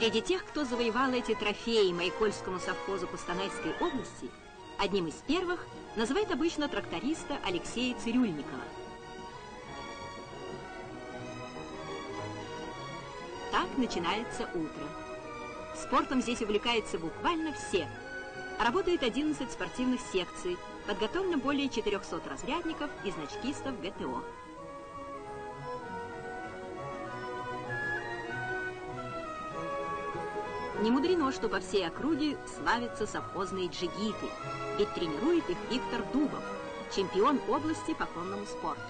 Среди тех, кто завоевал эти трофеи Маякольскому совхозу Кустанайской области, одним из первых называют обычно тракториста Алексея Цирюльникова. Так начинается утро. Спортом здесь увлекаются буквально все. Работает 11 спортивных секций, подготовлено более 400 разрядников и значкистов ГТО. Не мудрено, что по всей округе славятся совхозные джигиты, ведь тренирует их Виктор Дубов, чемпион области по конному спорту.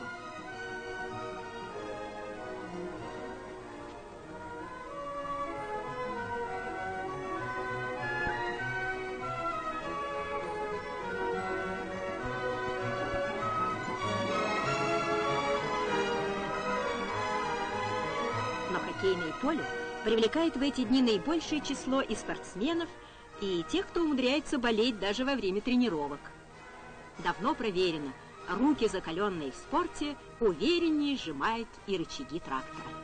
Но хоккейное поле привлекает в эти дни наибольшее число и спортсменов, и тех, кто умудряется болеть даже во время тренировок. Давно проверено, руки, закаленные в спорте, увереннее сжимают и рычаги трактора.